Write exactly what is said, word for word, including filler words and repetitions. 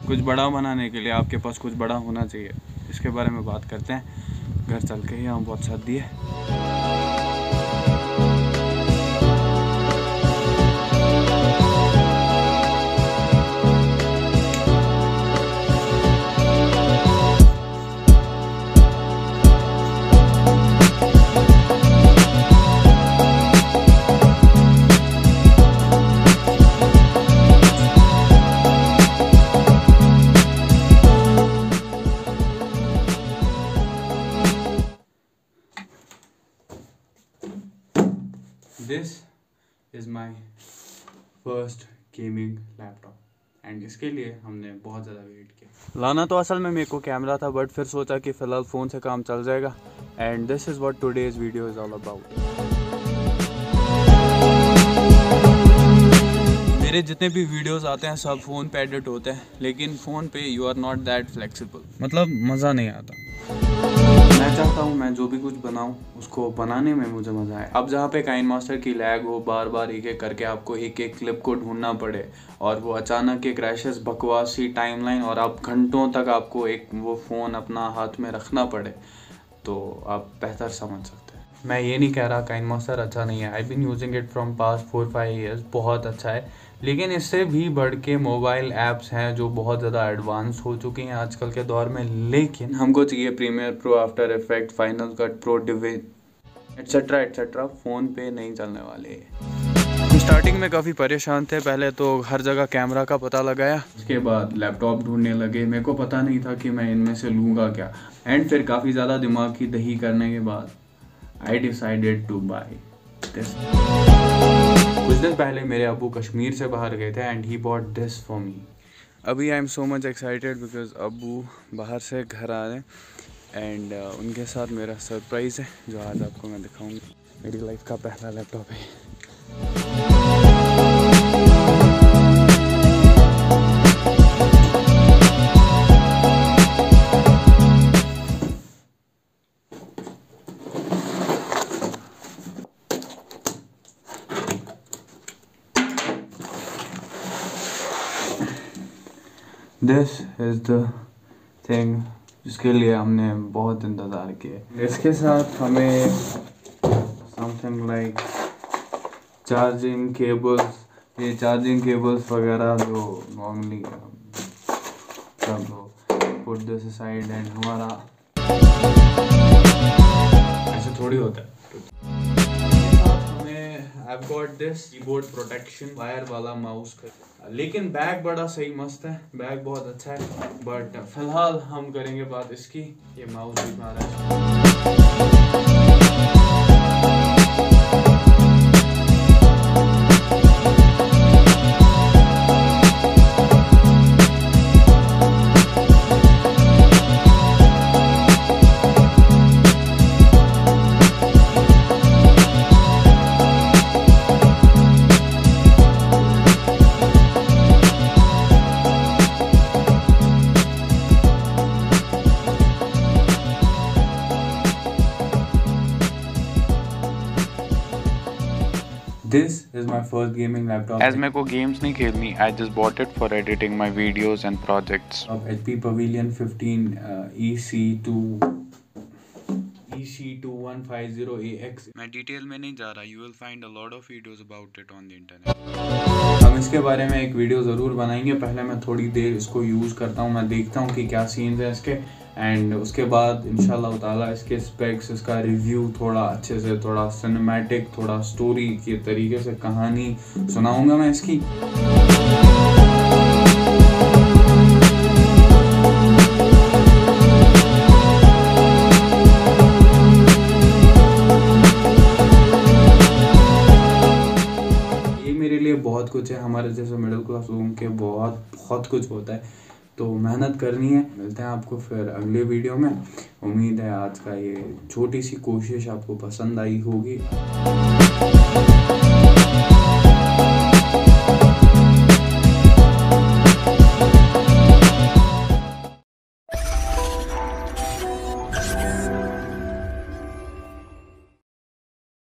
कुछ बड़ा बनाने के लिए आपके पास कुछ बड़ा होना चाहिए, इसके बारे में बात करते हैं। घर चल के यहाँ बहुत सर्दी है। This is my first gaming laptop and इसके लिए हमने बहुत ज़्यादा वेट किया। लाना तो असल में मेरे को कैमरा था, बट फिर सोचा कि फ़िलहाल फ़ोन से काम चल जाएगा। And this is what today's video is all about. मेरे जितने भी वीडियोस आते हैं सब फ़ोन पे एडिट होते हैं, लेकिन फ़ोन पे you are not that flexible, मतलब मज़ा नहीं आता। मैं चाहता हूँ मैं जो भी कुछ बनाऊँ उसको बनाने में मुझे मज़ा आए। अब जहाँ पे काइनमास्टर की लैग हो, बार बार एक एक करके आपको एक एक क्लिप को ढूंढना पड़े और वो अचानक के क्रैशेस, बकवासी टाइमलाइन और आप घंटों तक आपको एक वो फ़ोन अपना हाथ में रखना पड़े, तो आप बेहतर समझ सकते हैं। मैं ये नहीं कह रहा काइनमास्टर अच्छा नहीं है। I been using it from past four five years, बहुत अच्छा है। लेकिन इससे भी बढ़ के मोबाइल ऐप्स हैं जो बहुत ज़्यादा एडवांस हो चुकी हैं आजकल के दौर में। लेकिन हमको चाहिए Premiere Pro, after effect, final cut pro, DaVinci etcetera etcetera, phone पे नहीं चलने वाले। हम स्टार्टिंग में काफ़ी परेशान थे। पहले तो हर जगह कैमरा का पता लगाया, उसके बाद लैपटॉप ढूंढने लगे। मेरे को पता नहीं था कि मैं इनमें से लूँगा क्या। एंड फिर काफ़ी ज़्यादा दिमाग की दही करने के बाद I decided to buy this. कुछ दिन पहले मेरे अबू कश्मीर से बाहर गए थे and he bought this for me. अभी I am so much excited because अबू बाहर से घर आ रहे हैं एंड uh, उनके साथ मेरा सरप्राइज़ है जो आज आपको मैं दिखाऊंगी। मेरी लाइफ का पहला लैपटॉप है। दिस इज़ द थिंग जिसके लिए हमने बहुत इंतज़ार किया। इसके साथ हमें समथिंग लाइक चार्जिंग केबल्स, ये चार्जिंग केबल्स वगैरह जो नॉर्मली सब पुट दिस साइड एंड हमारा ऐसे थोड़ी होता है। I've got this keyboard protection wire वाला माउस का, लेकिन बैग बड़ा सही मस्त है, बैग बहुत अच्छा है। बट फिलहाल हम करेंगे बात इसकी। ये माउस भी हमारा है। This is my first gaming laptop. As मेरे को games नहीं खेलनी, I just bought it for editing my videos and projects. Of H P Pavilion fifteen uh, E C two E C two one five zero A X. मैं detail में नहीं जा रहा, you will find a lot of videos about it on the internet. हम इसके बारे में एक वीडियो ज़रूर बनाएंगे। पहले मैं थोड़ी देर इसको यूज़ करता हूँ, मैं देखता हूँ कि क्या सीन्स हैं इसके, एंड उसके बाद इंशाल्लाह ताला इसके स्पेक्स, इसका रिव्यू थोड़ा अच्छे से, थोड़ा सिनेमैटिक, थोड़ा स्टोरी के तरीके से कहानी सुनाऊंगा मैं इसकी। ये मेरे लिए बहुत कुछ है। हमारे जैसे मिडिल क्लास लोगों के बहुत बहुत कुछ होता है, तो मेहनत करनी है। मिलते हैं आपको फिर अगले वीडियो में। उम्मीद है आज का ये छोटी सी कोशिश आपको पसंद आई होगी।